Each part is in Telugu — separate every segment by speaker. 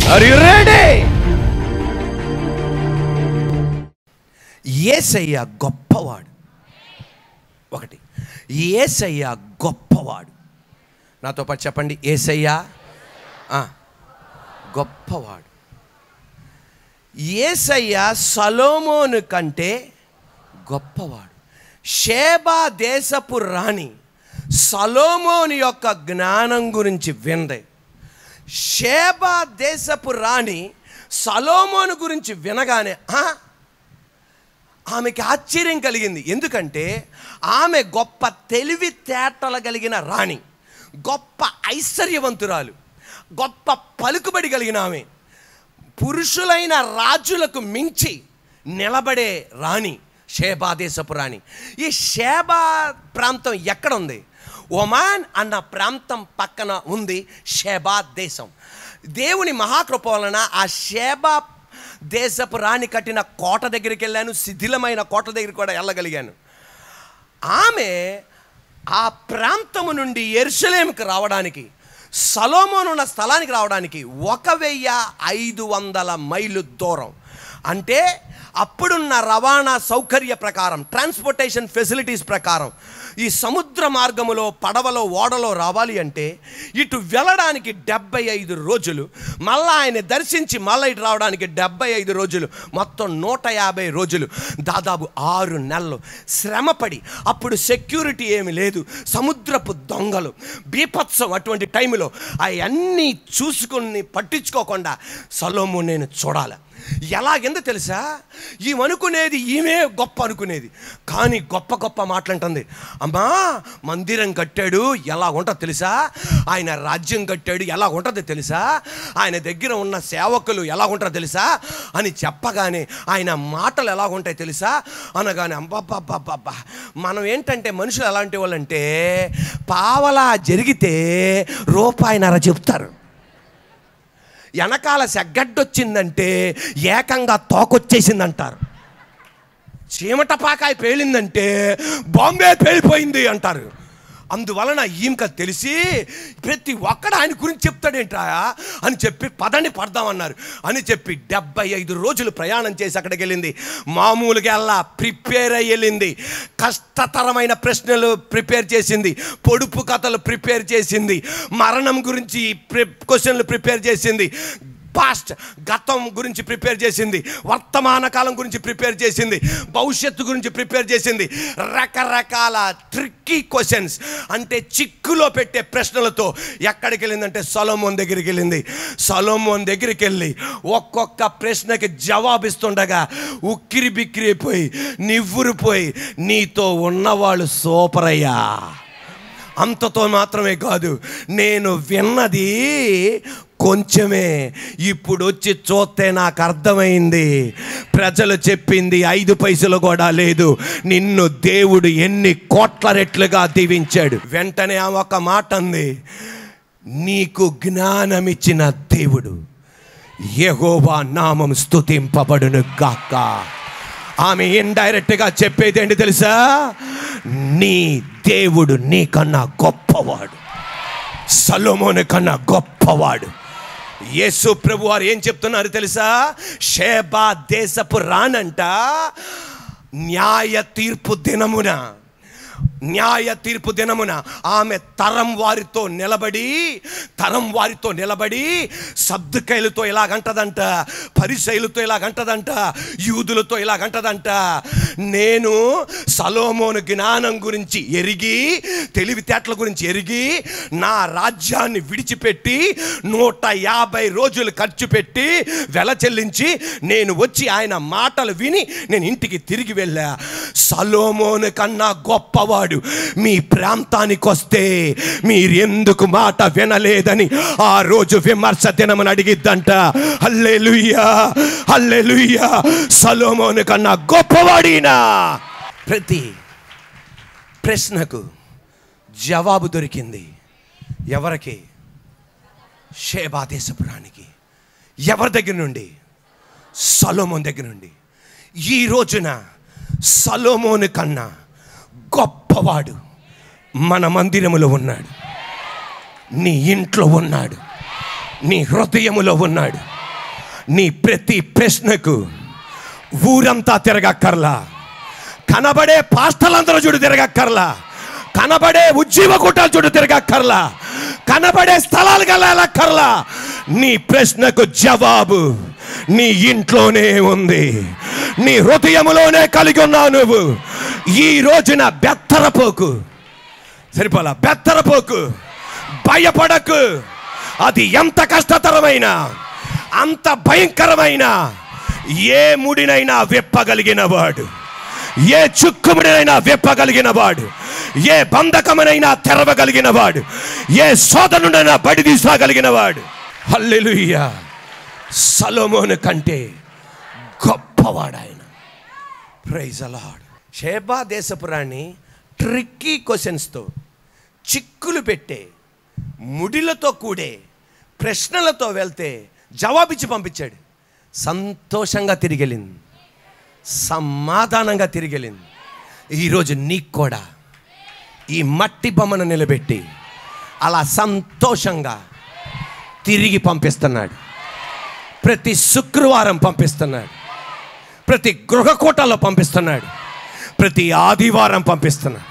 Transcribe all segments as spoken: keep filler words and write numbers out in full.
Speaker 1: Are you ready? యేసయ్య గొప్పవాడు. ఒకటి, యేసయ్య గొప్పవాడు. నాతో పాటు చెప్పండి, యేసయ్య గొప్పవాడు. యేసయ్య సొలొమోను కంటే గొప్పవాడు. షేబా దేశపు రాణి సొలొమోను యొక్క జ్ఞానం గురించి వింది. షేబా దేశపు రాణి సొలొమోను గురించి వినగానే ఆమెకి ఆశ్చర్యం కలిగింది. ఎందుకంటే ఆమె గొప్ప తెలివితేటలు కలిగిన రాణి, గొప్ప ఐశ్వర్యవంతురాలు, గొప్ప పలుకుబడి కలిగిన ఆమె, పురుషులైన రాజులకు మించి నిలబడే రాణి షేబా దేశపు రాణి. ఈ షేబా ప్రాంతం ఎక్కడ ఉంది? ఒమాన్ అన్న ప్రాంతం పక్కన ఉంది షేబా దేశం. దేవుని మహాకృప వలన ఆ షేబా దేశపు రాణి కట్టిన కోట దగ్గరికి వెళ్ళాను, శిథిలమైన కోట దగ్గరికి కూడా వెళ్ళగలిగాను. ఆమె ఆ ప్రాంతము నుండి యెరూషలేముకు రావడానికి, సొలొమోను ఉన్న స్థలానికి రావడానికి ఒక వెయ్యి ఐదు వందల మైళ్ళు దూరం. అంటే అప్పుడున్న రవాణా సౌకర్య ప్రకారం, ట్రాన్స్పోర్టేషన్ ఫెసిలిటీస్ ప్రకారం ఈ సముద్ర మార్గములో పడవలో ఓడలో రావాలి అంటే ఇటు వెళ్ళడానికి డెబ్బై ఐదు రోజులు, మళ్ళీ ఆయన దర్శించి మళ్ళీ ఇటు రావడానికి డెబ్బై ఐదు రోజులు, మొత్తం నూట యాభై రోజులు, దాదాపు ఆరు నెలలు శ్రమపడి. అప్పుడు సెక్యూరిటీ ఏమి లేదు, సముద్రపు దొంగలు, బీభత్సం. అటువంటి టైంలో అవన్నీ చూసుకుని పట్టించుకోకుండా సొలొమోను నేను చూడాలి. ఎలాగెందో తెలుసా, ఈమెనుకునేది ఈమె గొప్ప అనుకునేది, కానీ గొప్ప గొప్ప మాటలంటుంది. అమ్మా, మందిరం కట్టాడు, ఎలా ఉంటుందో తెలుసా? ఆయన రాజ్యం కట్టాడు, ఎలా ఉంటుందో తెలుసా? ఆయన దగ్గర ఉన్న సేవకులు ఎలా ఉంటారో తెలుసా అని చెప్పగానే ఆయన మాటలు ఎలా ఉంటాయి తెలుసా అనగానే అబ్బాబ్బాబ్బా. మనం ఏంటంటే మనుషులు ఎలాంటి వాళ్ళంటే పావలా జరిగితే రూపాయిన్నర చెప్తారు, వెనకాల సెగ్గడ్డొచ్చిందంటే ఏకంగా తోకొచ్చేసిందంటారు, చీమటపాకాయ పేలిందంటే బాంబే పేలిపోయింది అంటారు. అందువలన ఈమెక తెలిసి ప్రతి ఒక్కడు ఆయన గురించి చెప్తాడేంటా అని చెప్పి పదండి పడదామన్నారు అని చెప్పి డెబ్బై ఐదు రోజులు ప్రయాణం చేసి అక్కడికి వెళ్ళింది. మామూలుగా అలా ప్రిపేర్ అయ్యి వెళ్ళింది. కష్టతరమైన ప్రశ్నలు ప్రిపేర్ చేసింది, పొడుపు కథలు ప్రిపేర్ చేసింది, మరణం గురించి క్వశ్చన్లు ప్రిపేర్ చేసింది, పాస్ట్ గతం గురించి ప్రిపేర్ చేసింది, వర్తమాన కాలం గురించి ప్రిపేర్ చేసింది, భవిష్యత్తు గురించి ప్రిపేర్ చేసింది. రకరకాల ట్రిక్కీ క్వశ్చన్స్ అంటే చిక్కులో పెట్టే ప్రశ్నలతో ఎక్కడికి వెళ్ళిందంటే సొలొమోను దగ్గరికి వెళ్ళింది. సొలొమోను దగ్గరికి వెళ్ళి ఒక్కొక్క ప్రశ్నకి జవాబిస్తుండగా ఉక్కిరి బిక్కిరి అయిపోయి నివ్వురిపోయి, నీతో ఉన్నవాళ్ళు సూపర్ అయ్యా. అంతతో మాత్రమే కాదు, నేను విన్నది కొంచెమే, ఇప్పుడు వచ్చి చూస్తే నాకు అర్థమైంది, ప్రజలు చెప్పింది ఐదు పైసలు కూడా లేదు, నిన్ను దేవుడు ఎన్ని కోట్ల రెట్లుగా దీవించాడు. వెంటనే ఆ ఒక మాట అంది, నీకు జ్ఞానమిచ్చిన దేవుడు యెహోవా నామం స్తుతింపబడును గాక. ఆమె ఇండైరెక్ట్గా చెప్పేది ఏంటి తెలుసా? నీ దేవుడు నీకన్నా గొప్పవాడు, సొలొమోను కన్నా గొప్పవాడు. యేసు ప్రభు వారు ఏం చెప్తున్నారు తెలుసా? షేబా దేశపు రానంట న్యాయ తీర్పు దినమున, న్యాయ తీర్పు దినమున ఆమె తరం వారితో నిలబడి తరం వారితో నిలబడి సద్దుకైలతో ఇలాగంటదంట, పరిసైలతో ఇలాగంటదంట, యూదులతో ఇలాగంటదంట, నేను సొలొమోను జ్ఞానం గురించి ఎరిగి, తెలివితేటల గురించి ఎరిగి, నా రాజ్యాన్ని విడిచిపెట్టి నూట యాభై రోజులు ఖర్చు పెట్టి వెల చెల్లించి నేను వచ్చి ఆయన మాటలు విని నేను ఇంటికి తిరిగి వెళ్ళా. సొలొమోను కన్నా గొప్పవాడు మీ ప్రాంతానికి వస్తే మీరు ఎందుకు మాట వినలేదని ఆ రోజు విమర్శ దినమని అడిగిద్దంట. హల్లెలూయా, హల్లెలూయా. సొలొమోను కన్నా గొప్పవాడినా. ప్రతి ప్రశ్నకు జవాబు దొరికింది. ఎవరికి? షేబా దేశపు రాణికి. ఎవరి దగ్గర నుండి? సొలొమోను దగ్గర నుండి. ఈ రోజున సొలొమోను కన్నా గొప్పవాడు మన మందిరములో ఉన్నాడు, నీ ఇంట్లో ఉన్నాడు, నీ హృదయములో ఉన్నాడు. నీ ప్రతి ప్రశ్నకు ఊరంతా తిరగక్కర్లా, కనబడే పాస్టర్లందరూ చూడు తిరగక్కర్లా, కనబడే ఉజ్జీవ కూటాలు చూడు తిరగక్కర్లా, కనబడే స్థలాలకు వెళ్ళక్కర్లా. నీ ప్రశ్నకు జవాబు నీ ఇంట్లోనే ఉంది, నీ హృదయములోనే కలిగి ఉన్నావు. నువ్వు ఈ రోజున బెత్తరపోకు, సరిపోలా, బెత్తరపోకు, భయపడకు. అది ఎంత కష్టతరమైన, అంత భయంకరమైన ఏ ముడినైనా విప్పగలిగిన వాడు, ఏ చుక్కుముడినైనా విప్పగలిగిన వాడు, ఏ బంధకమునైనా తెరవగలిగిన వాడు, ఏ శోధనుడైనా బడి తీసుకోగలిగిన వాడు. హల్లెలూయా. సొలొమోను కంటే గొప్పవాడు ఆయన. Praise the lord. షేబా దేశపు రాణి ట్రిక్కీ క్వశ్చన్స్తో, చిక్కులు పెట్టే, ముడిలతో కూడే ప్రశ్నలతో వెళ్తే జవాబిచ్చి పంపించాడు. సంతోషంగా తిరిగెళ్ళింది, సమాధానంగా తిరిగెళ్ళింది. ఈరోజు నీకు కూడా ఈ మట్టి బొమ్మను నిలబెట్టి అలా సంతోషంగా తిరిగి పంపిస్తున్నాడు. ప్రతి శుక్రవారం పంపిస్తున్నాడు, ప్రతి గృహకూటలో పంపిస్తున్నాడు, ప్రతి ఆదివారం పంపిస్తున్నాడు.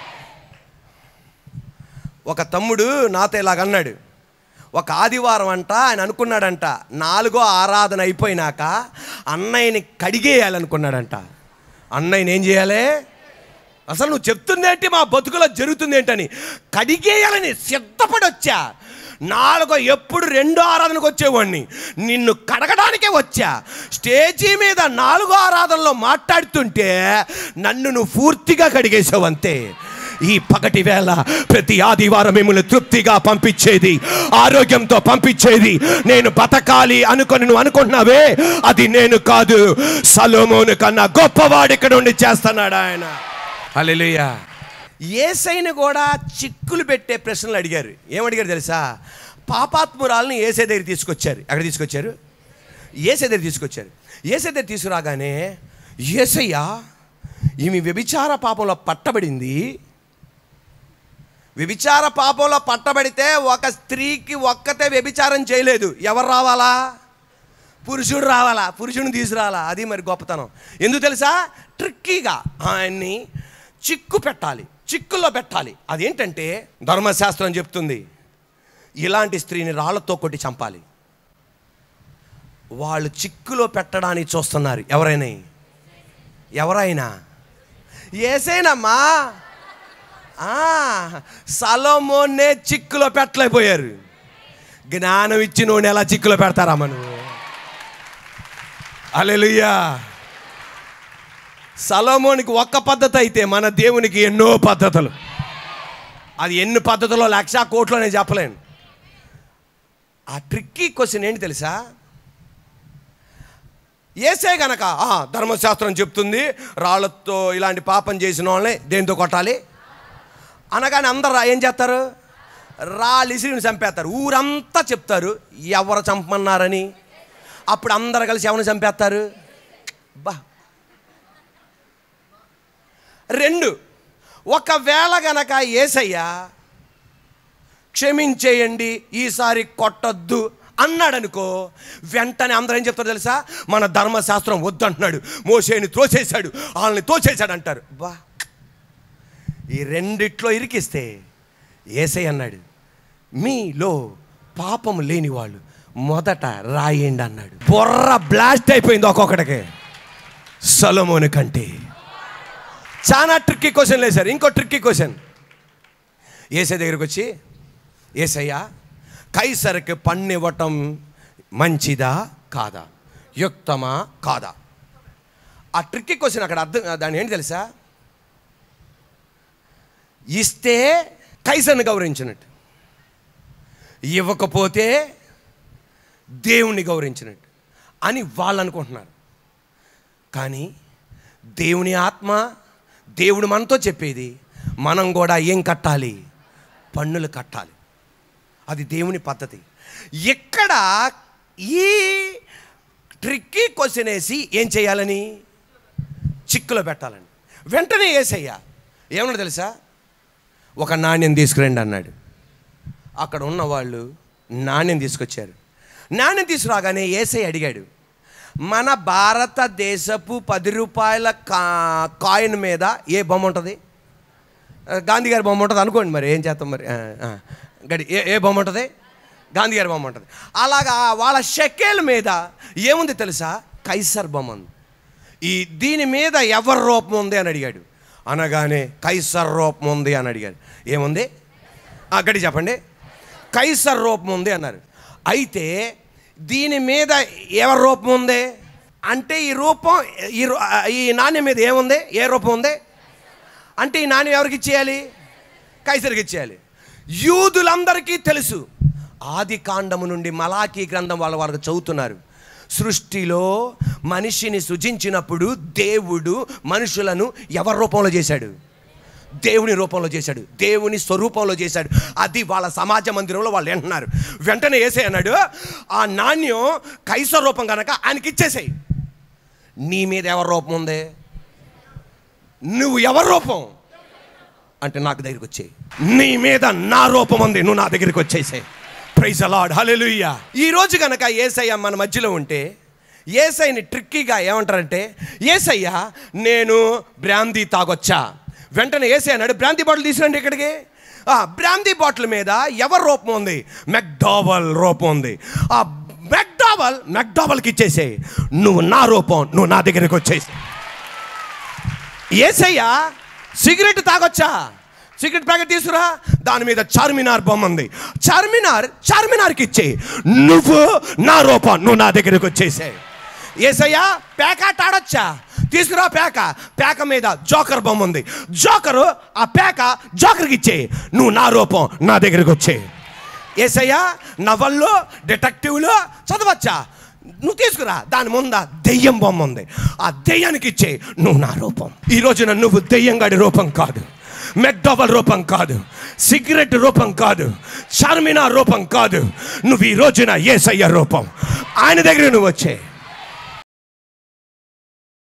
Speaker 1: ఒక తమ్ముడు నాతో ఇలాగన్నాడు, ఒక ఆదివారం అంట ఆయన అనుకున్నాడంట, నాలుగో ఆరాధన అయిపోయినాక అన్నయ్యని కడిగేయాలనుకున్నాడంట. అన్నయ్యని ఏం చేయాలి? అసలు నువ్వు చెప్తుంది ఏంటి, మా బతుకులో జరుగుతుంది ఏంటని కడిగేయాలని సిద్ధపడి వచ్చా. నాలుగో ఎప్పుడు రెండో ఆరాధనకు వచ్చేవాడిని, నిన్ను కడగడానికే వచ్చా. స్టేజీ మీద నాలుగో ఆరాధనలో మాట్లాడుతుంటే నన్ను నువ్వు పూర్తిగా కడిగేసావు అంతే. ఈ పగటి వేళ ప్రతి ఆదివారం మిమ్మల్ని తృప్తిగా పంపించేది, ఆరోగ్యంతో పంపించేది, నేను బతకాలి అనుకొని నువ్వు అనుకుంటున్నావే, అది నేను కాదు, సొలొమోను కన్నా గొప్పవాడు ఇక్కడ ఉండి చేస్తున్నాడు ఆయన. హల్లెలూయా. యేసయ్యని కూడా చిక్కులు పెట్టే ప్రశ్నలు అడిగారు. ఏమడిగారు తెలుసా? పాపాత్మురాలని యేసయ్య దగ్గర తీసుకొచ్చారు. ఎక్కడ తీసుకొచ్చారు? యేసయ్య దగ్గర తీసుకొచ్చారు. యేసయ్య దగ్గర తీసుకురాగానే, యేసయ్య ఈమె వ్యభిచార పాపంలో పట్టబడింది. వ్యభిచార పాపంలో పట్టబడితే ఒక స్త్రీకి ఒక్కతే వ్యభిచారం చేయలేదు, ఎవరు రావాలా? పురుషుడు రావాలా, పురుషుడిని తీసుకురావాలా. అది మరి గొప్పతనం. ఎందుకు తెలుసా? ట్రిక్కీగా ఆయన్ని చిక్కు పెట్టాలి, చిక్కుల్లో పెట్టాలి. అదేంటంటే ధర్మశాస్త్రం చెప్తుంది, ఇలాంటి స్త్రీని రాళ్లతో కొట్టి చంపాలి. వాళ్ళు చిక్కులో పెట్టడానికి చూస్తున్నారు. ఎవరైనా ఎవరైనా యేసయ్యనమ్మా. సొలొమోన్నే చిక్కులో పెట్టలేకపోయారు. జ్ఞానం ఇచ్చి నువ్వు ఎలా చిక్కులో పెడతారా మనం? హల్లెలూయా. సొలొమోనికి ఒక్క పద్ధతి అయితే మన దేవునికి ఎన్నో పద్ధతులు. అది ఎన్ని పద్ధతుల్లో లక్ష కోట్లో నేను చెప్పలేను. ఆ ట్రిక్కీ క్వశ్చన్ ఏంటి తెలుసా? యేసే గనక ధర్మశాస్త్రం చెప్తుంది రాళ్ళతో ఇలాంటి పాపం చేసిన వాళ్ళని దేంతో కొట్టాలి అనగానే అందరు ఏం చేస్తారు? రాళ్ళు ఇసిరిని చంపేస్తారు. ఊరంతా చెప్తారు ఎవరు చంపమన్నారని. అప్పుడు అందరు కలిసి ఎవరిని చంపేస్తారు? బా రెండు, ఒకవేళ గనక యేసయ్య క్షమించేయండి ఈసారి కొట్టొద్దు అన్నాడనుకో, వెంటనే అందరూ ఏం చెప్తారు తెలుసా? మన ధర్మశాస్త్రం వద్దంటున్నాడు, మోషేని తోసేశాడు, వాళ్ళని తోసేశాడు అంటారు. బా ఈ రెండిట్లో ఇరికిస్తే యేసయ్య అన్నాడు, మీలో పాపం లేని వాళ్ళు మొదట రాయండి అన్నాడు. బొర్ర బ్లాస్ట్ అయిపోయింది ఒక్కొక్కడికి. సొలొమోను కంటే చాలా ట్రిక్కీ క్వశ్చన్ వేశారు. ఇంకో ట్రిక్కీ క్వశ్చన్ యేసయ్య దగ్గరికి వచ్చి, యేసయ్య కైసరుకి పన్నివ్వటం మంచిదా కాదా, యుక్తమా కాదా? ఆ ట్రిక్కీ క్వశ్చన్ అక్కడ అర్థం, దాని ఏంటి తెలుసా? ఇస్తే కైసరుని గౌరవించినట్టు, ఇవ్వకపోతే దేవుణ్ణి గౌరవించినట్టు అని వాళ్ళు అనుకుంటున్నారు. కానీ దేవుని ఆత్మ, దేవుడు మనతో చెప్పేది మనం కూడా ఏం కట్టాలి? పన్నులు కట్టాలి. అది దేవుని పద్ధతి. ఇక్కడ ఈ ట్రిక్కీ క్వశ్చన్ వేసి ఏం చేయాలని? చిక్కులో పెట్టాలని. వెంటనే యేసయ్య ఏమన్నా తెలుసా? ఒక నాణ్యం తీసుకురండి అన్నాడు. అక్కడ ఉన్న వాళ్ళు నాణ్యం తీసుకొచ్చారు. నాణ్యం తీసుకురాగానే యేసయ్య అడిగాడు, మన భారతదేశపు పది రూపాయల కా కాయిన్ మీద ఏ బొమ్మ ఉంటుంది? గాంధీ గారి బొమ్మ ఉంటుంది అనుకోండి. మరి ఏం చేస్తాం మరి? గడి ఏ ఏ బొమ్మ ఉంటుంది? గాంధీ గారి బొమ్మ ఉంటుంది. అలాగా వాళ్ళ షెకేల్ మీద ఏముంది తెలుసా? కైసర్ బొమ్మ ఉంది. ఈ దీని మీద ఎవరి రూపం ఉంది అని అడిగాడు. అనగానే కైసర్ రూపం ఉంది అని అడిగాడు. ఏముంది? గడి చెప్పండి. కైసర్ రూపం ఉంది అన్నారు. అయితే దీని మీద ఎవరి రూపం ఉంది అంటే ఈ రూపం ఈ ఈ నాణ్యం మీద ఏముంది? ఏ రూపం ఉంది అంటే ఈ నాణ్యం ఎవరికి ఇచ్చేయాలి? కైసర్కి ఇచ్చేయాలి. యూదులందరికీ తెలుసు, ఆది కాండము నుండి మలాకీ గ్రంథం వాళ్ళ వాళ్ళకి చదువుతున్నారు. సృష్టిలో మనిషిని సృజించినప్పుడు దేవుడు మనుషులను ఎవరి రూపంలో చేశాడు? దేవుని రూపంలో చేశాడు, దేవుని స్వరూపంలో చేశాడు. అది వాళ్ళ సమాజ మందిరంలో వాళ్ళు వింటున్నారు. వెంటనే యేసయ్య అన్నాడు, ఆ నాణ్యం కైసర్ రూపం కనుక ఆయనకి ఇచ్చేసాయి. నీ మీద ఎవరి రూపం ఉంది? నువ్వు ఎవరి రూపం అంటే నాకు దగ్గరికి వచ్చేయి. నీ మీద నా రూపం ఉంది, నువ్వు నా దగ్గరికి వచ్చేసాయి. Praise the Lord, hallelujah. ఈరోజు కనుక యేసయ్య మన మధ్యలో ఉంటే యేసయ్యని ట్రిక్కీగా ఏమంటారంటే, యేసయ్య నేను బ్రాందీ తాగొచ్చా? వెంటనే యేసయ్య అన్నాడు, బ్రాందీ బాటిల్ తీసుకురండి ఇక్కడికి. బ్రాందీ బాటిల్ మీద ఎవరి రూపం ఉంది? మెక్డావల్ రూపం ఉంది. ఆ మెక్డావల్ మెక్డావల్కి ఇచ్చేసేయి. నువ్వు నా రూపం, నువ్వు నా దగ్గరికి వచ్చేసి. యేసయ్య సిగరెట్ తాగొచ్చా? సిగరెట్ ప్యాకెట్ తీసుకురా, దాని మీద చార్మినార్ బొమ్మ ఉంది. చార్మినార్ చార్మినార్కి ఇచ్చేయి. నువ్వు నా రూపం, నువ్వు నా దగ్గరికి వచ్చేసాయి. యేసయ్య పేకాట ఆడొచ్చా? తీసుకురా పేక, పేక మీద జోకర్ బొమ్మ ఉంది. జోకరు ఆ పేక జోకర్కి ఇచ్చేయి. నువ్వు నా రూపం, నా దగ్గరికి వచ్చేయి. యేసయ్య నవల్లో డిటెక్టివ్లో చదవచ్చా? నువ్వు తీసుకురా, దాని ముంద దెయ్యం బొమ్మ ఉంది. ఆ దెయ్యానికి ఇచ్చేయి. నువ్వు నా రూపం. ఈ రోజున నువ్వు దెయ్యంగాడి రూపం కాదు, మెక్డావల్ రూపం కాదు, సిగరెట్ రూపం కాదు, చార్మినార్ రూపం కాదు. నువ్వు ఈ రోజున యేసయ్య రూపం. ఆయన దగ్గర నువ్వు వచ్చే